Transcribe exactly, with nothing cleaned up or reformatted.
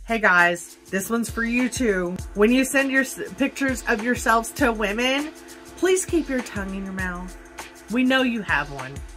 Hey guys, this one's for you too. When you send your pictures of yourselves to women, please keep your tongue in your mouth. We know you have one.